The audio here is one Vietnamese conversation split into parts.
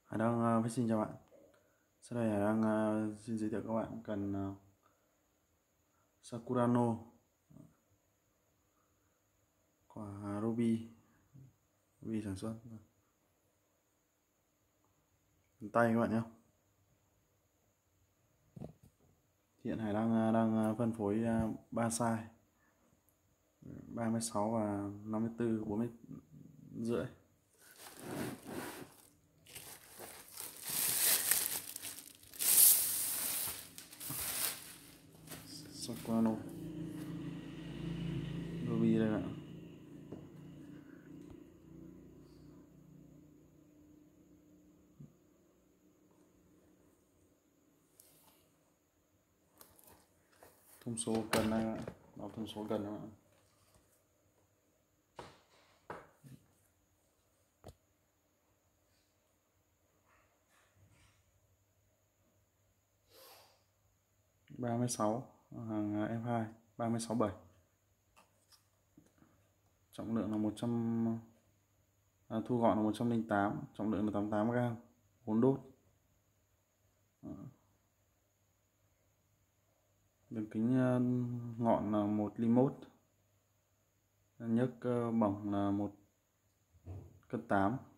Hải đang xin chào bạn. Sau đây Hải đang xin giới thiệu các bạn cần Sakurano quả Ruby sản xuất tay các bạn nhé. Hiện Hải đang phân phối 3 size 36 và 54, 4,5 mét. Sakurano Ruby đây bạn. Thông số cần đây bạn. Đọc thông số cần các bạn. Ba mươi sáu hàng F2 36/7, trọng lượng là 100, thu gọn là 108, trọng lượng là 88 g, 4 đốt. Đường kính ngọn là 1,1 ly, nhấc bổng là 1,8 cân.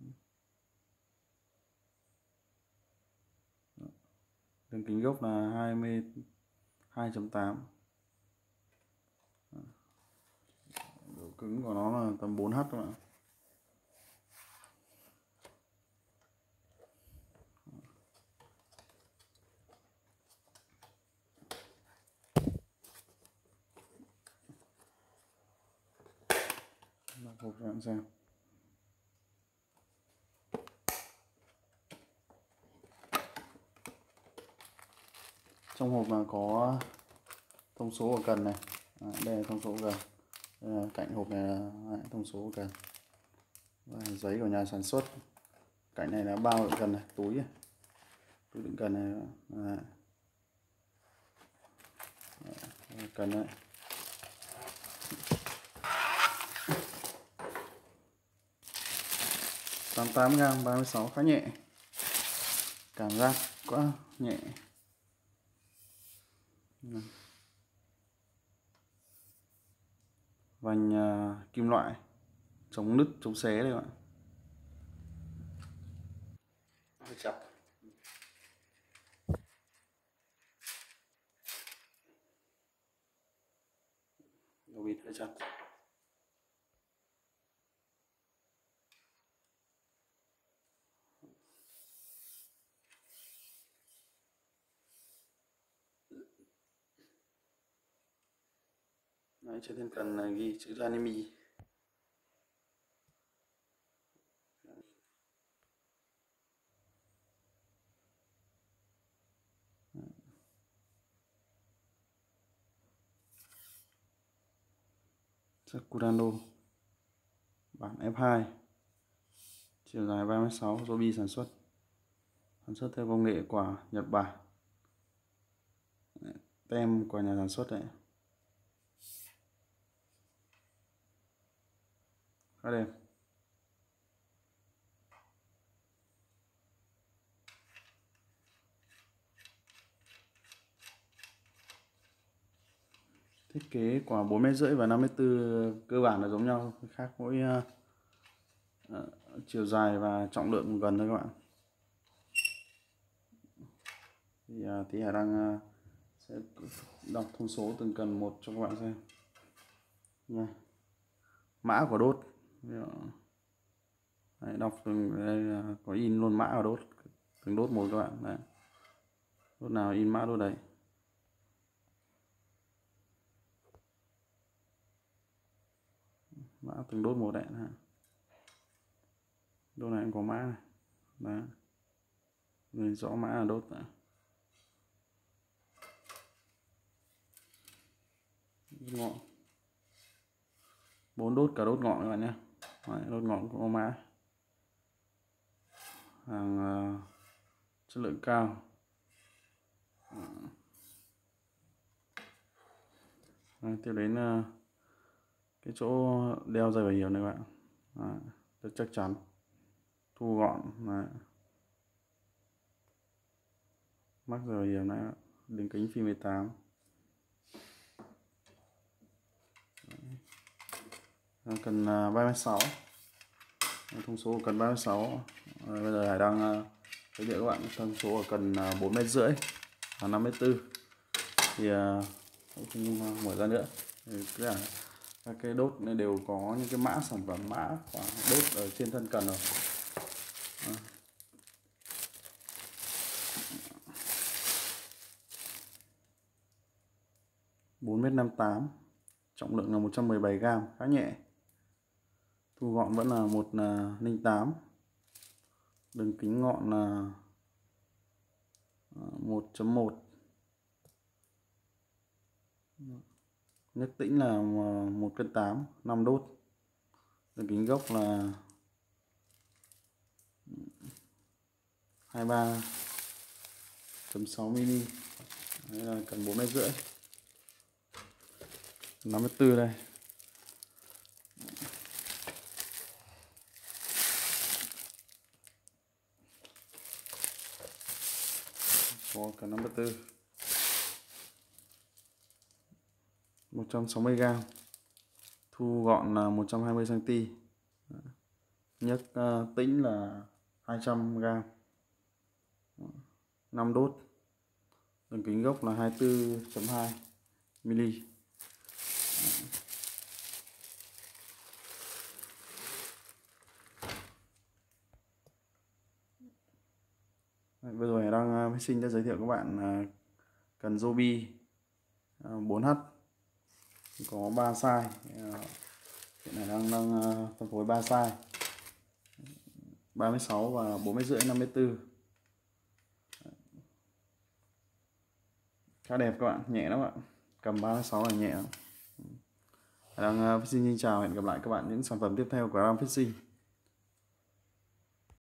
Đường kính gốc là 22,8. Độ cứng của nó là tầm 4H các bạn. Hộp cho bạn xem. Trong hộp là có thông số của cần này. Đây là thông số của cần. Đây là cạnh hộp này là thông số của cần. Và giấy của nhà sản xuất. Cạnh này là bao đựng cần này, túi đựng cần này. Cần đấy. Tám 8 g, 36, khá nhẹ, cảm giác quá nhẹ. Vành kim loại chống nứt chống xé đây bạn. Hơi chặt. Đầu vịt hơi chặt. Đấy, trên thân cần này ghi chữ anime. Sakurano bản F2, chiều dài 36, Ruby sản xuất theo công nghệ quả Nhật Bản. Tem của nhà sản xuất đấy, khá đẹp. Thiết kế quả 4,5 mét và 54 cơ bản là giống nhau, khác mỗi chiều dài và trọng lượng gần thôi các bạn. Thì tí Hải đang sẽ đọc thông số từng cần một cho các bạn xem nha. Mã của đốt. Đấy, đọc từng đây là có in luôn mã của đốt, từng đốt một các bạn. Đấy. Đốt nào in mã đốt đấy. Mã từng đốt một đấy. Đốt này cũng có mã này. Đấy. Nhìn rõ mã là đốt này. Đốt ngọn. 4 đốt, cả đốt ngọn các bạn nhé. Đấy, đốt ngọn cũng có mã. Hàng chất lượng cao. Đấy, tiếp đến cái chỗ đeo dây bảo hiểm này bạn. Đấy, rất chắc chắn, thu gọn. Đấy. mắc giờ hiểm này, đường kính phi 18. Cần 36, thông số của cần 36. Bây giờ Hải đang giới thiệu các bạn thông số ở cần 4,5 mét và 5,4 mét. Thì không mở ra nữa. Thì tất cả các cái đốt này đều có những cái mã sản phẩm, mã của đốt ở trên thân cần rồi. 4,58 mét, trọng lượng là 117g, khá nhẹ. Thu gọn vẫn là 108, đường kính ngọn là 1.1, nhất tĩnh là 1,8 cân, 5 đốt. Đường kính gốc là 23.6 mm. Đây là cần 4,5 mét. 5,4 đây. Có cần 5,4, 160g, thu gọn là 120cm, nhấc tĩnh là 200g, 5 đốt. Đường kính gốc là 24.2 mm. Vừa rồi đang Phết Sinh đã giới thiệu các bạn cần Joby 4H có 3 size. Hiện nay đang phân phối 3 size: 36 và 4,5 mét, 5,4 mét. Khá đẹp các bạn, nhẹ lắm ạ. Cầm 36 là nhẹ lắm. Đang Phết Sinh xin chào, hẹn gặp lại các bạn những sản phẩm tiếp theo của Phết Sinh.